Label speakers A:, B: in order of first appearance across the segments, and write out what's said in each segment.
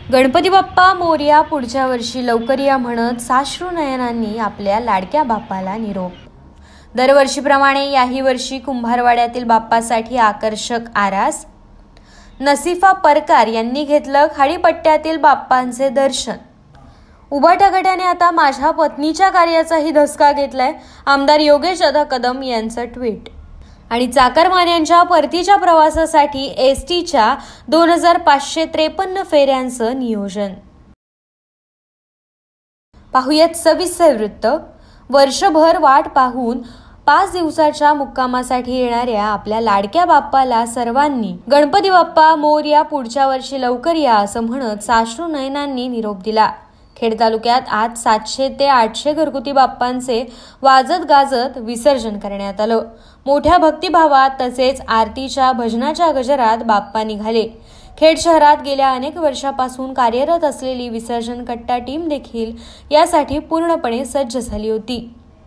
A: गणपती बाप्पा मोरया पुढच्या वर्षी लवकर या म्हणत साश्रू नयनांनी आपल्या लाडक्या बाप्पाला निरोप। दरवर्षीप्रमाणे याही वर्षी कुंभारवाड्यातील बाप्पासाठी आकर्षक आरास। नसीफा परकार यांनी घेतलं खाडीपट्ट्यातील बाप्पांचे दर्शन। उभाटा गटाने आता माझ्या पत्नीच्या कार्याचाही धसका घेतलाय, आमदार योगेश दादा कदम यांचं ट्विट। आणि चाकरमान यांच्या परतीच्या प्रवासासाठी एसटीच्या 2553 फेऱ्यांचं नियोजन। पाहुयात सविस्तर वृत्त। वर्षभर वाट पाहून 5 दिवसाच्या मुक्कामासाठी येणाऱ्या आपल्या लाडक्या बाप्पाला सर्वांनी गणपती बाप्पा मोरया पुढच्या वर्षी लवकर या असं म्हणत साश्रू नयनांनी निरोप दिला। खेड तालुक्यात आज 700 ते 800 घरगुती बाप्पांचे वाजत गाजत विसर्जन करण्यात आलं। मोठ्या भक्तिभावात तसेच आरतीच्या भजनाच्या गजरात बाप्पा निघाले। खेड शहरात गेल्या अनेक वर्षापासून कार्यरत असलेली विसर्जन कट्टा टीम देखील यासाठी पूर्णपणे सज्ज झाली होती।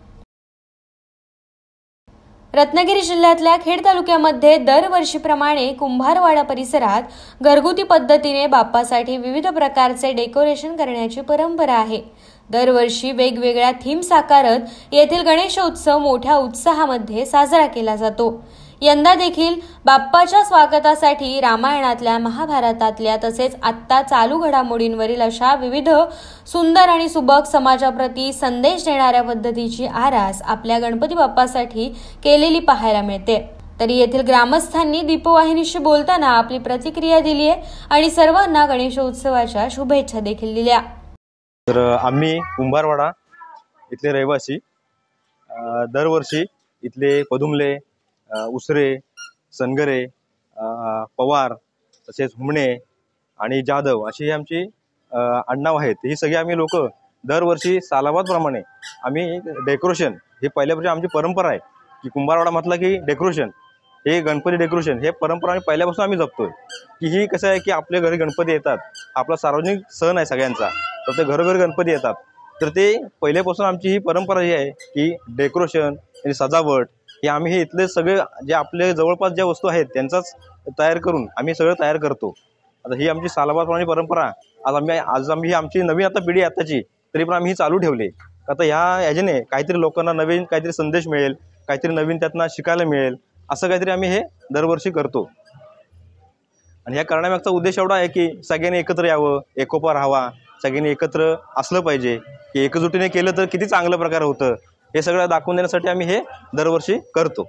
A: रत्नागिरी जिल्ह्यातल्या खेड तालुक्यामध्ये दरवर्षीप्रमाणे कुंभारवाडा परिसरात घरगुती पद्धतीने बाप्पासाठी विविध प्रकारचे डेकोरेशन करण्याची परंपरा आहे। दरवर्षी वेगवेगळ्या थीम साकारत येथील गणेशोत्सव मोठ्या उत्साहामध्ये साजरा केला जातो। यंदा देखील बाप्पाच्या स्वागतासाठी रामायणातल्या, महाभारतातल्या तसेच आत्ता चालू घडामोडींवरील अशा विविध सुंदर आणि सुबक समाजाप्रती संदेश देणाऱ्या पद्धतीची आरास आपल्या गणपती बाप्पासाठी केलेली पाहायला मिळते। तरी येथील ग्रामस्थांनी दीपवाहिनीशी बोलताना आपली प्रतिक्रिया दिली आहे आणि सर्वांना गणेशोत्सवाच्या शुभेच्छा देखील दिल्या।
B: तर आम्ही कुंभारवाडा इथले रहिवासी दरवर्षी इथले पदुमले, उसरे, सनगरे, पवार तसेच हुमणे आणि जाधव अशी आमची आडनाव आहेत। ही सगळी आम्ही लोक दरवर्षी सालाबादप्रमाणे आम्ही डेकोरेशन हे पहिल्यापासून आमची परंपरा आहे की कुंभारवाडा म्हटलं की डेकोरेशन हे गणपती डेकोरेशन हे परंपरा आम्ही पहिल्यापासून आम्ही जपतोय। की ही कसं आहे की आपल्या घरी गणपती येतात, आपला सार्वजनिक सण आहे सगळ्यांचा, तर ते घरोघरी गणपती येतात, तर ते पहिल्यापासून आमची ही परंपरा ही आहे की डेकोरेशन आणि सजावट हे आम्ही हे इथले सगळे जे आपले जवळपास ज्या वस्तू आहेत त्यांचाच तयार करून आम्ही सगळं तयार करतो। आता ही आमची सालाबादप्रमाणे परंपरा आज आम्ही ही आमची नवीन आता पिढी आताची तरी पण आम्ही ही चालू ठेवली। आता ह्याने काहीतरी लोकांना नवीन काहीतरी संदेश मिळेल, काहीतरी नवीन त्यातनं शिकायला मिळेल, असं काहीतरी आम्ही हे दरवर्षी करतो। आणि ह्या करण्यामागचा उद्देश एवढा आहे की सगळ्यांनी एकत्र यावं, एकोपा राहावा, सगळ्यांनी एकत्र असलं पाहिजे की एकजुटीने केलं तर किती चांगलं प्रकार होतं हे सगळं दाखवून देण्यासाठी आम्ही हे दरवर्षी करतो।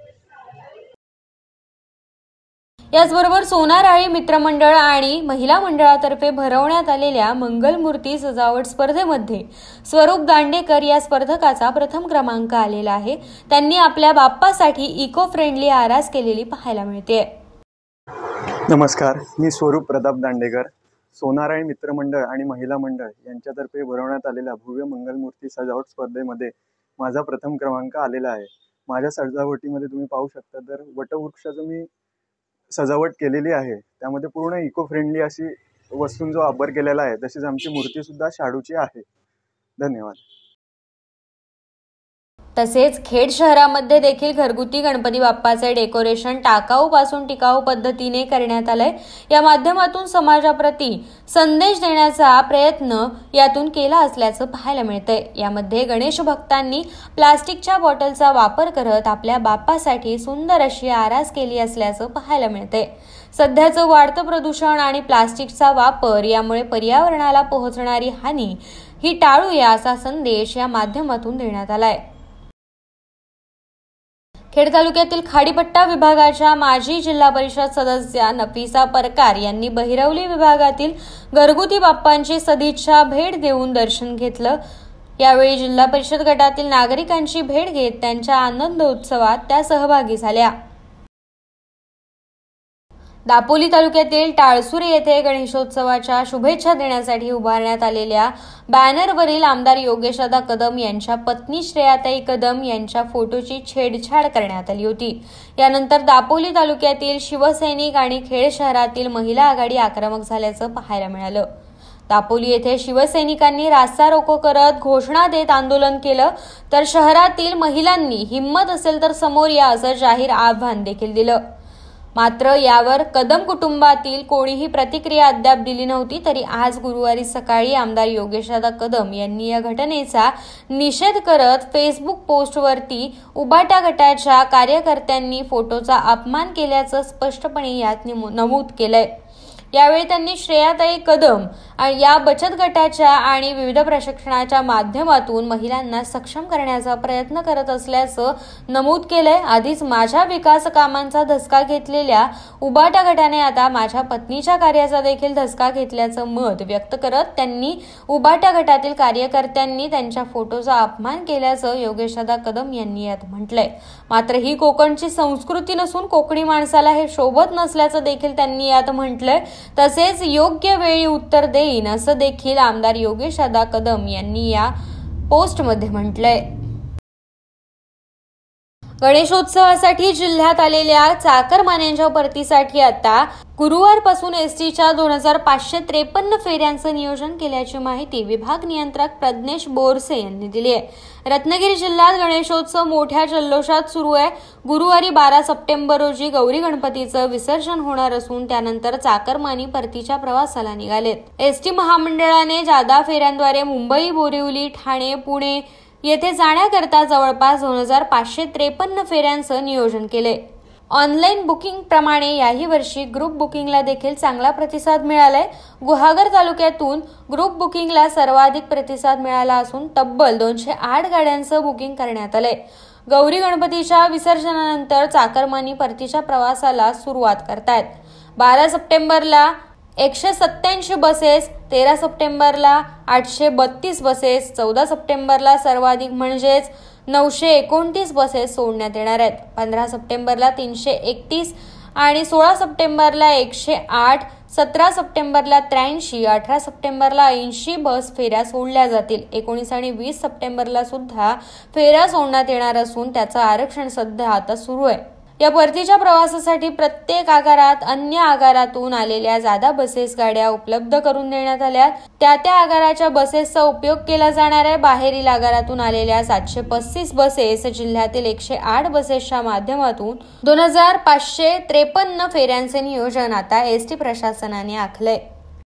A: याचबरोबर सोनाराळी मित्रमंडळ आणि महिला मंडळातर्फे भरवण्यात आलेल्या मंगलमूर्ती सजावट स्पर्धेमध्ये स्वरूप दांडेकर या स्पर्धकाचा प्रथम क्रमांक आलेला आहे। त्यांनी आपल्या बाप्पासाठी इको फ्रेंडली आरास केलेली पाहायला मिळते।
C: नमस्कार, मी स्वरूप प्रताप दांडेकर। सोनाराळी मित्रमंडळ आणि महिला मंडळ यांच्यातर्फे भरवण्यात आलेल्या भव्य मंगलमूर्ती सजावट स्पर्धेमध्ये माझा प्रथम क्रमांक आलेला आहे। माझ्या सजावटीमध्ये तुम्ही पाहू शकता तर वटवृक्षाचं मी सजावट केलेली आहे, त्यामध्ये पूर्ण इको फ्रेंडली अशी वस्तूंचा वापर केलेला आहे। तसेच आमची मूर्ती सुद्धा शाडूची आहे। धन्यवाद।
A: तसेच खेड शहरामध्ये देखील घरगुती गणपती बाप्पाचे डेकोरेशन टाकाऊ पासून टिकाऊ पद्धतीने करण्यात आलंय। या माध्यमातून समाजाप्रती संदेश देण्याचा प्रयत्न यातून केला असल्याचं पाहायला मिळतंय। यामध्ये गणेश भक्तांनी प्लास्टिकच्या बॉटलचा वापर करत आपल्या बाप्पासाठी सुंदर अशी आरास केली असल्याचं पाहायला मिळतंय। सध्याचं वाढतं प्रदूषण आणि प्लास्टिकचा वापर यामुळे पर्यावरणाला पोहोचणारी हानी ही टाळूया असा संदेश या माध्यमातून देण्यात आलाय। खेड तालुक्यातील खाडीपट्टा विभागाच्या माजी जिल्हा परिषद सदस्या नफीसा परकार यांनी बहिरवली विभागातील घरगुती बाप्पांची सदिच्छा भेट देऊन दर्शन घेतलं। यावेळी जिल्हा परिषद गटातील नागरिकांची भेट घेत त्यांच्या आनंद उत्सवात त्या सहभागी झाल्या। दापोली तालुक्यातील टाळसुरे येथे गणेशोत्सवाच्या शुभेच्छा देण्यासाठी उभारण्यात आलेल्या बॅनरवरील आमदार योगेश दादा कदम यांच्या पत्नी श्रेयाताई कदम यांच्या फोटोची छेडछाड करण्यात आली होती। यानंतर दापोली तालुक्यातील शिवसैनिक आणि खेड शहरातील महिला आघाडी आक्रमक झाल्याचं पाहायला मिळालं। दापोली येथे शिवसैनिकांनी रास्ता रोको करत घोषणा देत आंदोलन केलं, तर शहरातील महिलांनी हिम्मत असेल तर समोर या असं जाहीर आव्हान देखील दिलं। मात्र यावर कदम कुटुंबातील कोणीही प्रतिक्रिया अद्याप दिली नव्हती. तरी आज गुरुवारी सकाळी आमदार योगेशदादा कदम यांनी या घटनेचा निषेध करत फेसबुक पोस्टवरती उबाटा गटाच्या कार्यकर्त्यांनी फोटोचा अपमान केल्याचं स्पष्टपणे यात नमूद केलंय. यावेळी त्यांनी श्रेयाताई कदम या बचत गटाच्या आणि विविध प्रशिक्षणाच्या माध्यमातून महिलांना सक्षम करण्याचा प्रयत्न करत असल्याचं नमूद केलंय. आधीच माझ्या विकास कामांचा धसका घेतलेल्या उबाटा गटाने आता माझ्या पत्नीच्या कार्याचा देखील धसका घेतल्याचं मत व्यक्त करत त्यांनी उबाटा गटातील कार्यकर्त्यांनी त्यांच्या फोटोचा अपमान केल्याचं योगेशदादा कदम यांनी यात म्हटलंय. मात्र ही कोकणची संस्कृती नसून कोकणी माणसाला हे शोभत नसल्याचं देखील त्यांनी यात म्हटलंय. तसेच योग्य वेळी उत्तर देईन असं देखील आमदार योगेशदादा कदम यांनी या पोस्टमध्ये म्हटलंय. गणेशोत्सवासाठी जिल्ह्यात आलेल्या चाकरमान्यांच्या परतीसाठी आता गुरुवारपासून एसटीच्या 2553 फेऱ्यांचं नियोजन केल्याची माहिती विभाग नियंत्रक प्रज्ञेश बोरसे यांनी दिली आहे. रत्नागिरी जिल्ह्यात गणेशोत्सव मोठ्या जल्लोषात सुरू आहे. गुरुवारी 12 सप्टेंबर रोजी गौरी गणपतीचं विसर्जन होणार असून त्यानंतर चाकरमानी परतीच्या प्रवासाला निघालेत. एसटी महामंडळाने जादा फेऱ्यांद्वारे मुंबई, बोरिवली, ठाणे, पुणे येथे जाण्याकरता जवळपास 2553 फेऱ्यांचं नियोजन केले. ऑनलाईन बुकिंग प्रमाणे याही वर्षी ग्रुप बुकिंगला देखील चांगला प्रतिसाद मिळालाय. गुहागर तालुक्यातून ग्रुप बुकिंगला सर्वाधिक प्रतिसाद मिळाला असून तब्बल 208 गाड्यांचं बुकिंग करण्यात आलंय. गौरी गणपतीच्या विसर्जनानंतर चाकरमानी परतीच्या प्रवासाला सुरुवात करतायत. 12 सप्टेंबरला 187 बसेस, 13 सप्टेंबरला 832 बसेस, 14 सप्टेंबरला सर्वाधिक म्हणजेच 929 बसेस सोडण्यात येणार आहेत. 15 सप्टेंबरला 331 आणि 16 सप्टेंबरला 108, 17 सप्टेंबरला 83, 18 सप्टेंबरला 80 बस फेऱ्या सोडल्या जातील. 19 आणि 20 सप्टेंबरला सुद्धा फेऱ्या सोडण्यात येणार असून त्याचं आरक्षण सध्या आता सुरू आहे. या परतीच्या प्रवासासाठी प्रत्येक आगारात अन्य आगारातून आलेल्या जादा बसेस गाड्या उपलब्ध करून देण्यात आल्या. त्या आगाराच्या बसेसचा उपयोग केला जाणार आहे. बाहेरील आगारातून आलेल्या 735 बसेस जिल्ह्यातील 108 बसेसच्या माध्यमातून 2553 फेऱ्यांचे नियोजन आता एसटी प्रशासनाने आखलंय.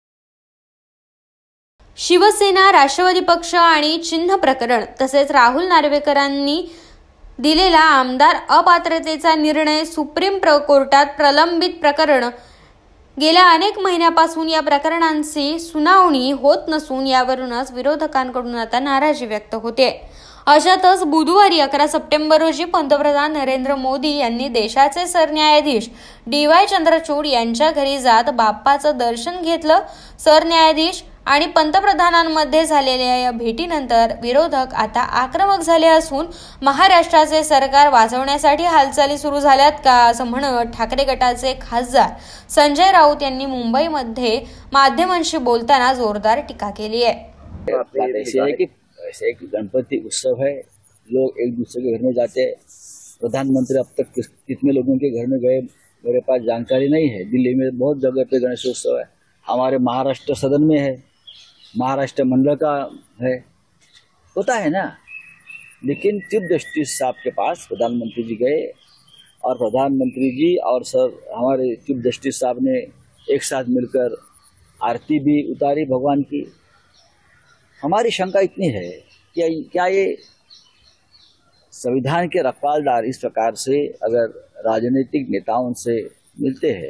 A: शिवसेना, राष्ट्रवादी पक्ष आणि चिन्ह प्रकरण तसेच राहुल नार्वेकरांनी दिलेला आमदार अपात्रतेचा निर्णय सुप्रीम कोर्टात प्रलंबित प्रकरण गेल्या अनेक महिन्यापासून या प्रकरणांची सुनावणी होत नसून यावरूनच विरोधकांकडून आता नाराजी व्यक्त होते. अशातच बुधवारी 11 सप्टेंबर रोजी पंतप्रधान नरेंद्र मोदी यांनी देशाचे सरन्यायाधीश DY चंद्रचूड यांच्या घरी जात बाप्पाचं दर्शन घेतलं. सरन्यायाधीश आणि पंतप्रधानांमध्ये झालेल्या या भेटीनंतर विरोधक आता आक्रमक झाले असून महाराष्ट्राचे सरकार वाचवण्यासाठी हालचाली सुरू झाल्यात का असं म्हणत ठाकरे गटाचे खासदार संजय राऊत यांनी मुंबईमध्ये माध्यमांशी बोलताना जोरदार टीका केली आहे.
D: एक गणपति उत्सव है, लोग एक दूसरे के घर में जाते हैं. प्रधानमंत्री अब तक कितने लोगों के घर में गए मेरे पास जानकारी नहीं है. दिल्ली में बहुत जगह पे गणेशोत्सव है, हमारे महाराष्ट्र सदन में है, महाराष्ट्र मंडल का है, होता है ना. लेकिन चीफ जस्टिस साहब के पास प्रधानमंत्री जी गए और प्रधानमंत्री जी और सर हमारे चीफ जस्टिस साहब ने एक साथ मिलकर आरती भी उतारी भगवान की. हमारी शंका इतनी है कि क्या ये संविधान के रखवालदार इस प्रकार से अगर राजनीतिक नेताओं से मिलते हैं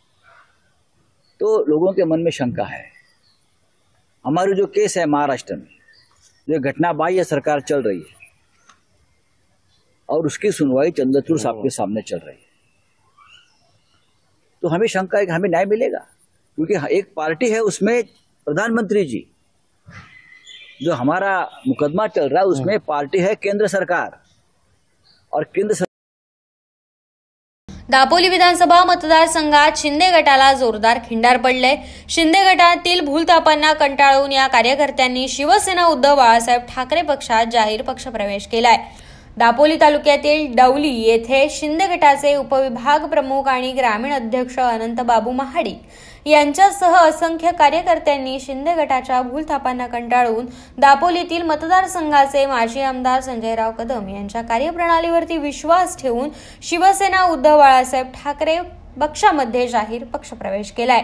D: तो लोगों के मन में शंका है. हमारी जो केस है महाराष्ट्र में, जो घटना बाह्य सरकार चल रही है और उसकी सुनवाई चंद्रचूड़ साहब के सामने चल रही है, तो हमें शंका है कि हमें न्याय मिलेगा. क्योंकि एक पार्टी है उसमें प्रधानमंत्री जी, जो हमारा मुकदमा चल रहा है उसमें पार्टी है केंद्र सरकार और केंद्र.
A: दापोली विधानसभा मतदारसंघात शिंदे गटाला जोरदार खिंडार पडले. शिंदे गटातील भूलथापांना कंटाळून या कार्यकर्त्यांनी शिवसेना उद्धव बाळासाहेब ठाकरे पक्षात जाहीर पक्षप्रवेश केलाय. दापोली तालुक्यातील डवली येथे शिंदे गटाचे उपविभाग प्रमुख आणि ग्रामीण अध्यक्ष अनंत बाबू महाडिक यांच्यासह असंख्य कार्यकर्त्यांनी शिंदे गटाच्या भूलथापांना कंटाळून दापोलीतील मतदारसंघाचे माजी आमदार संजयराव कदम यांच्या कार्यप्रणालीवरती विश्वास ठेवून शिवसेना उद्धव बाळासाहेब ठाकरे पक्षामध्ये जाहीर पक्षप्रवेश केलाय.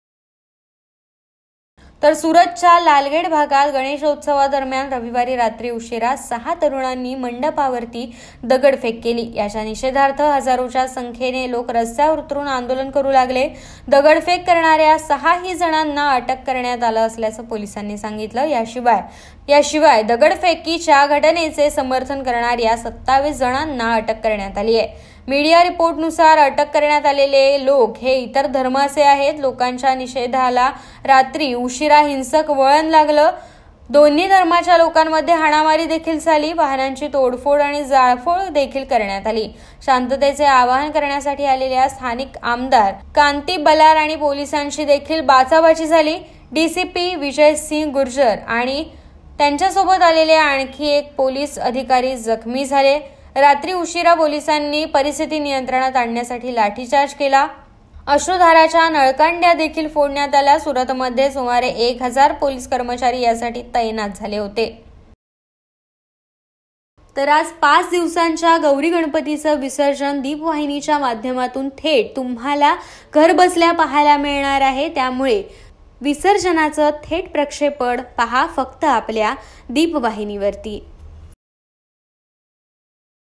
A: तर सुरतच्या लालगेट भागात गणेशोत्सवादरम्यान रविवारी रात्री उशिरा 6 तरुणांनी मंडपावरती दगडफेक केली. याच्या निषेधार्थ हजारोच्या संख्येने लोक रस्त्यावर उतरून आंदोलन करू लागले. दगडफेक करणाऱ्या 6 जणांना अटक करण्यात आलं असल्याचं पोलिसांनी सांगितलं. याशिवाय दगडफेकीच्या घटनेचे समर्थन करणाऱ्या 27 जणांना अटक करण्यात आली आहे. मीडिया रिपोर्टनुसार अटक करण्यात आलेले लोक हे इतर धर्माचे आहेत. लोकांच्या निषेधाला रात्री उशिरा हिंसक वळण लागलं. दोन्ही धर्माच्या लोकांमध्ये हाणामारी देखील झाली. वाहनांची तोडफोड आणि जाळपोळ देखील करण्यात आली. शांततेचे आवाहन करण्यासाठी आलेल्या स्थानिक आमदार कांती बलार आणि पोलिसांची देखील बाचाबाची झाली. डीसीपी विजय सिंह गुर्जर आणि त्यांच्यासोबत आलेले आणखी एक पोलीस अधिकारी जखमी झाले. रात्री उशिरा पोलिसांनी परिस्थिती नियंत्रणात आणण्यासाठी लाठीचार्ज केला. अश्रुधाराच्या नळकांड्या देखील फोडण्यात आल्या. सुरतमध्ये सुमारे 1000 पोलीस कर्मचारी यासाठी तैनात झाले होते. तर आज 5 दिवसांच्या गौरी गणपतीचं विसर्जन दीपवाहिनीच्या माध्यमातून थेट तुम्हाला घर बसल्या पाहायला मिळणार आहे. त्यामुळे विसर्जनाचं थेट प्रक्षेपण पहा फक्त आपल्या दीपवाहिनीवरती.